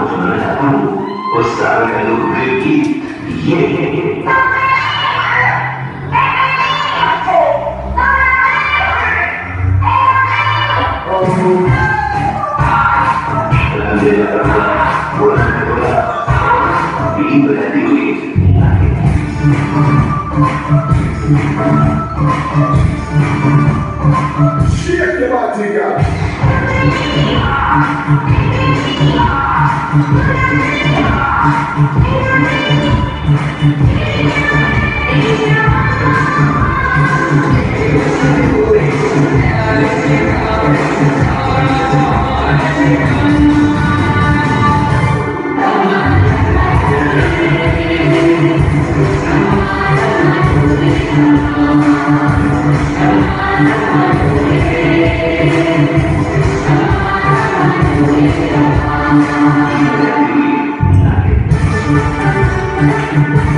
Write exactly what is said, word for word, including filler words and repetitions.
Aku usah kalau pergi, yeah. Shake your body, girl. Thank you.